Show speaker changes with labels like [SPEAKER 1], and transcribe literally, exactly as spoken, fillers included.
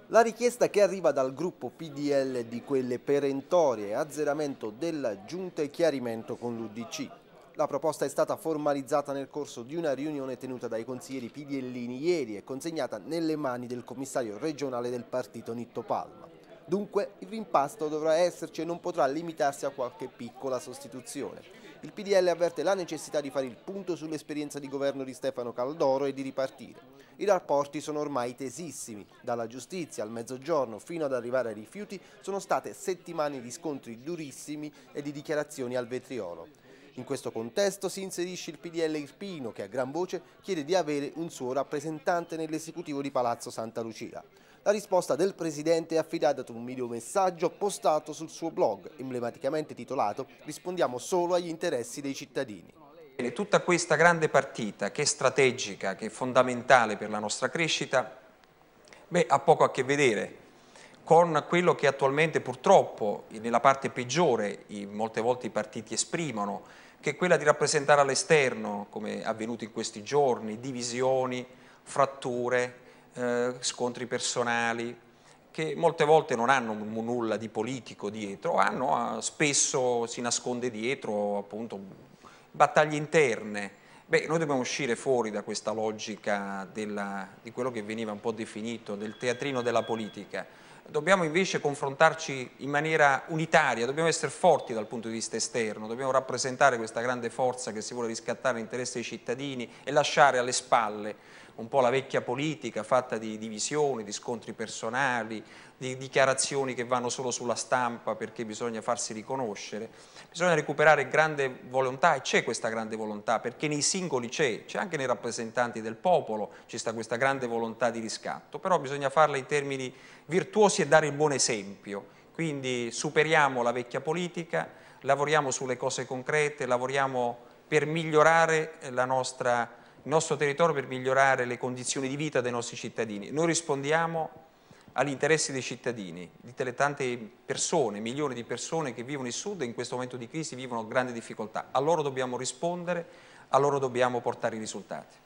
[SPEAKER 1] La richiesta che arriva dal gruppo P D L di quelle perentorie azzeramento della giunta e chiarimento con l'U D C. La proposta è stata formalizzata nel corso di una riunione tenuta dai consiglieri PDLini ieri e consegnata nelle mani del commissario regionale del partito Nitto Palma. Dunque il rimpasto dovrà esserci e non potrà limitarsi a qualche piccola sostituzione. Il P D L avverte la necessità di fare il punto sull'esperienza di governo di Stefano Caldoro e di ripartire. I rapporti sono ormai tesissimi. Dalla giustizia al mezzogiorno fino ad arrivare ai rifiuti sono state settimane di scontri durissimi e di dichiarazioni al vetriolo. In questo contesto si inserisce il P D L irpino che a gran voce chiede di avere un suo rappresentante nell'esecutivo di Palazzo Santa Lucia. La risposta del presidente è affidata ad un videomessaggio postato sul suo blog, emblematicamente titolato "Rispondiamo solo agli interessi dei cittadini".
[SPEAKER 2] Tutta questa grande partita che è strategica, che è fondamentale per la nostra crescita, beh, ha poco a che vedere con quello che attualmente purtroppo nella parte peggiore molte volte i partiti esprimono, che è quella di rappresentare all'esterno, come è avvenuto in questi giorni, divisioni, fratture, eh, scontri personali, che molte volte non hanno nulla di politico dietro, hanno, spesso si nasconde dietro appunto battaglie interne. Beh, noi dobbiamo uscire fuori da questa logica della, di quello che veniva un po' definito del teatrino della politica. Dobbiamo invece confrontarci in maniera unitaria, dobbiamo essere forti dal punto di vista esterno, dobbiamo rappresentare questa grande forza che si vuole riscattare l'interesse dei cittadini e lasciare alle spalle un po' la vecchia politica fatta di divisioni, di scontri personali, di dichiarazioni che vanno solo sulla stampa perché bisogna farsi riconoscere. Bisogna recuperare grande volontà e c'è questa grande volontà perché nei singoli c'è, c'è anche nei rappresentanti del popolo, c'è sta questa grande volontà di riscatto, però bisogna farla in termini virtuosi e dare il buon esempio. Quindi superiamo la vecchia politica, lavoriamo sulle cose concrete, lavoriamo per migliorare la nostra il nostro territorio, per migliorare le condizioni di vita dei nostri cittadini. Noi rispondiamo agli interessi dei cittadini, di delle tante persone, milioni di persone che vivono il Sud e in questo momento di crisi vivono grandi difficoltà. A loro dobbiamo rispondere, a loro dobbiamo portare i risultati.